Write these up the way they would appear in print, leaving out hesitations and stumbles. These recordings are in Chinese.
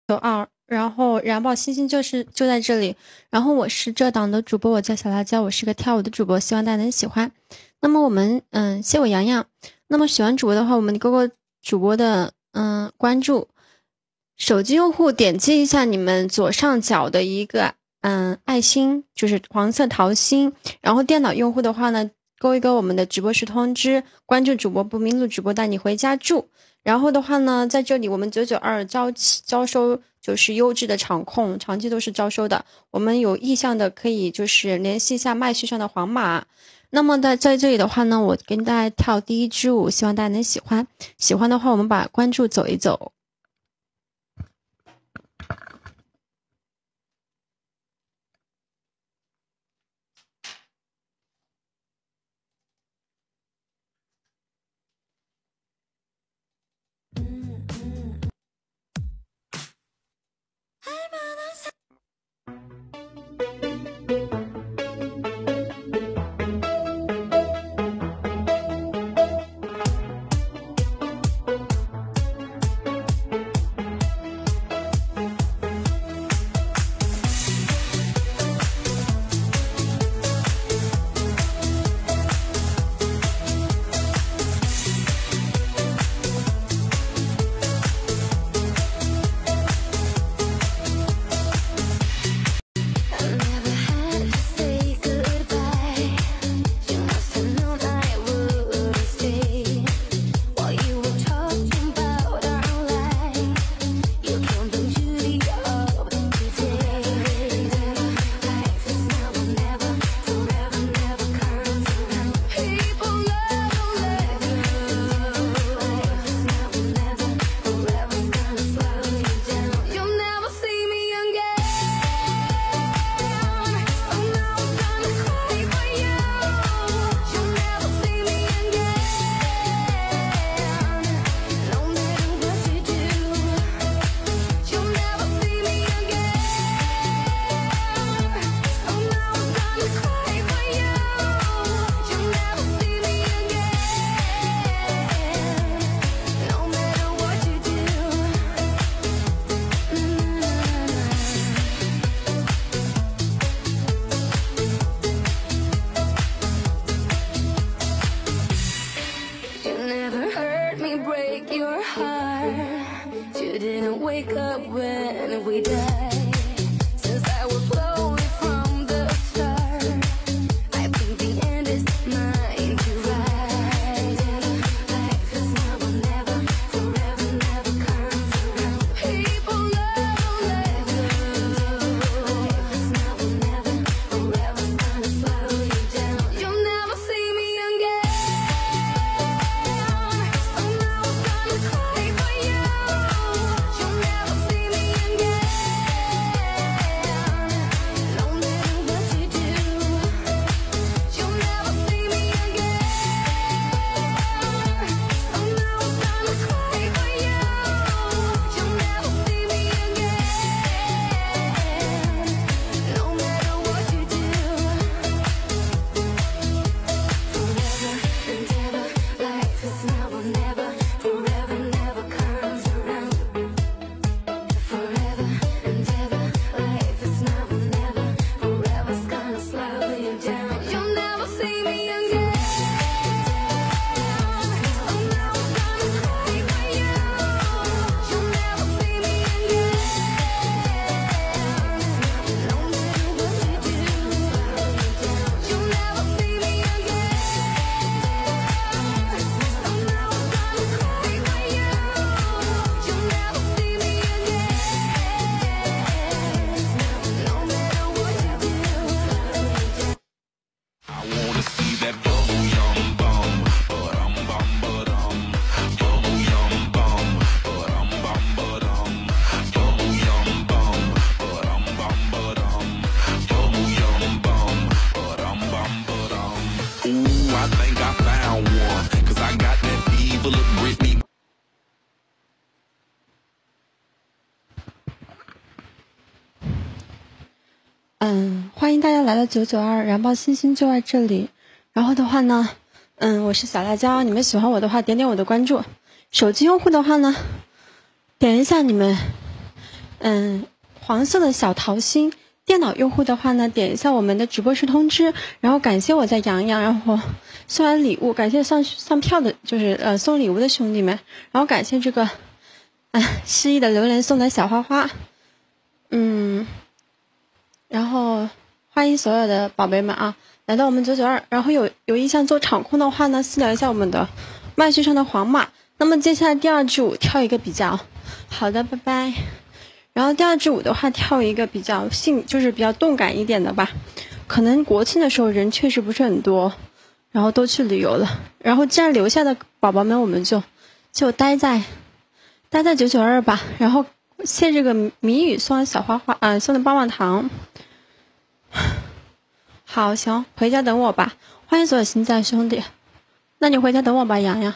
然后燃爆星星就在这里。然后我是这档的主播，我叫小辣椒，我是个跳舞的主播，希望大家能喜欢。那么我们谢我洋洋。那么喜欢主播的话，我们勾勾主播的关注。手机用户点击一下你们左上角的一个爱心，就是黄色桃心。然后电脑用户的话呢，勾一勾我们的直播时通知，关注主播不迷路，主播带你回家住。然后的话呢，在这里我们992招收就是优质的场控，长期都是招收的。我们有意向的可以就是联系一下麦序上的黄马。那么在这里的话呢，我跟大家跳第一支舞，希望大家能喜欢。喜欢的话，我们把关注走一走。欢迎大家来到992，燃爆星星就在这里。然后的话呢，我是小辣椒，你们喜欢我的话，点点我的关注。手机用户的话呢，点一下你们黄色的小桃心。电脑用户的话呢，点一下我们的直播室通知，然后感谢我在洋洋，然后送完礼物，感谢上票的，就是送礼物的兄弟们，然后感谢这个失忆的榴莲送的小花花，然后欢迎所有的宝贝们啊，来到我们992，然后有意向做场控的话呢，私聊一下我们的麦序上的黄马。那么接下来第2支舞跳一个比较好的，拜拜。然后第2支舞的话，跳一个比较就是比较动感一点的吧。可能国庆的时候人确实不是很多，然后都去旅游了。然后既然留下的宝宝们，我们就待在992吧。然后谢这个谜语送的小花花送的棒棒糖。好，行，回家等我吧。欢迎所有新在的兄弟，那你回家等我吧，洋洋。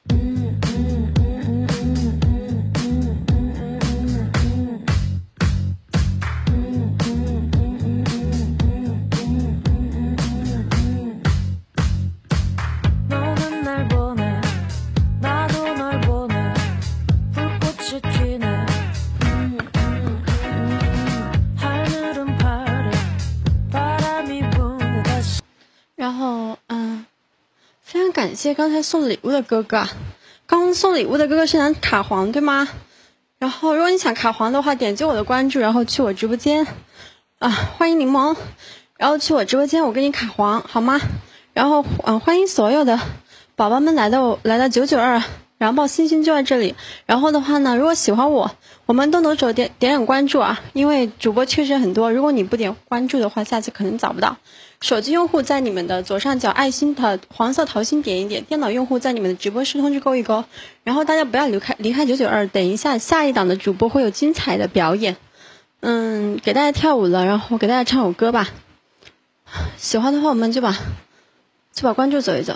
然后非常感谢刚才送礼物的哥哥，刚送礼物的哥哥是想卡黄对吗？然后如果你想卡黄的话，点击我的关注，然后去我直播间欢迎柠檬，然后去我直播间我给你卡黄好吗？然后欢迎所有的宝宝们来到992，然后星星就在这里。然后的话呢，如果喜欢我们动动手点关注啊，因为主播确实很多，如果你不点关注的话，下次可能找不到。手机用户在你们的左上角爱心的黄色桃心点一点，电脑用户在你们的直播室通知勾一勾。然后大家不要离开992，等一下下一档的主播会有精彩的表演，给大家跳舞了，然后给大家唱首歌吧。喜欢的话我们就把关注走一走。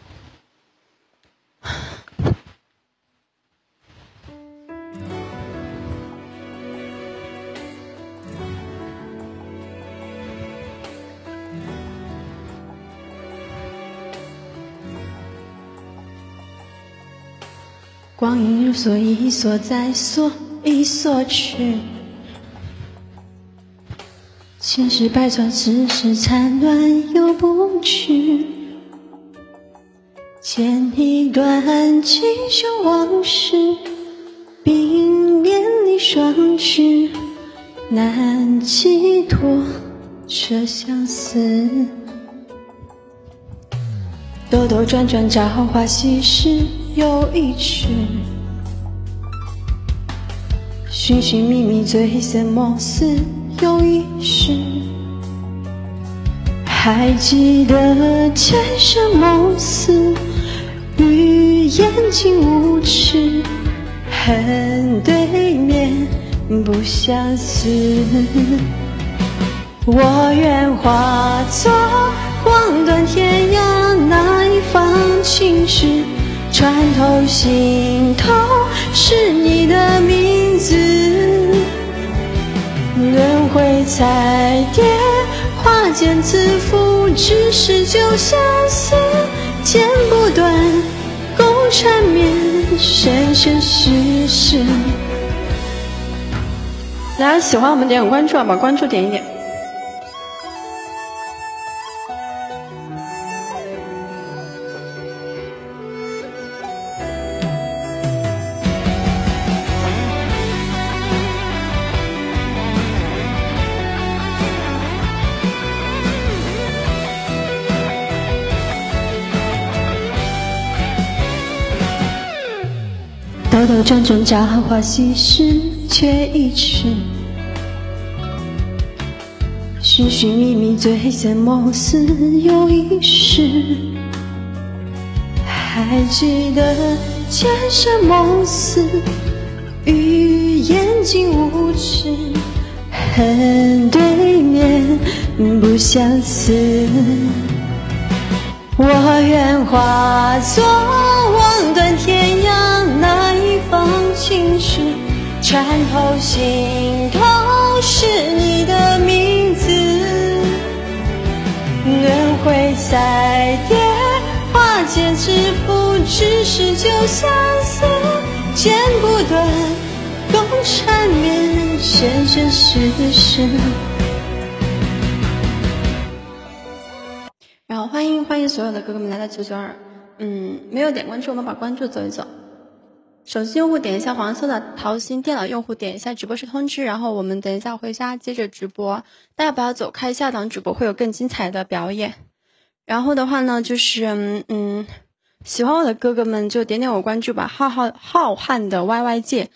光阴如梭，一梭再梭，一梭去。千世百转，世事缠乱又不去。剪一段锦绣往事，并联理双枝，难寄托这相思。兜兜转转，朝花夕拾又一池，寻寻觅觅，醉生梦死又一世。还记得前生梦死，与眼睛无痴，恨对面不相思。我愿化作望断天涯那一方青石，穿透心头是你的名字。轮回彩蝶，花间自负，只是旧相思，剪不断，共缠绵，生生世世。大家喜欢我们点关注啊，把关注点一点。兜兜转转，朝花夕拾却一池，寻寻觅觅，醉生梦死又一世。还记得前生梦死，与眼睛无痴，恨对面不相思。我愿化作望断天涯那一方青石，穿透心头是你的名字。轮回彩蝶，花间之负，只是旧相思，剪不断，共缠绵，生生世世。然后欢迎所有的哥哥们来到992，没有点关注我们把关注走一走。手机用户点一下黄色的桃心，电脑用户点一下直播室通知，然后我们等一下回家接着直播，大家不要走开，下档主播会有更精彩的表演。然后的话呢，就是喜欢我的哥哥们就点点我关注吧，浩瀚的 YY 界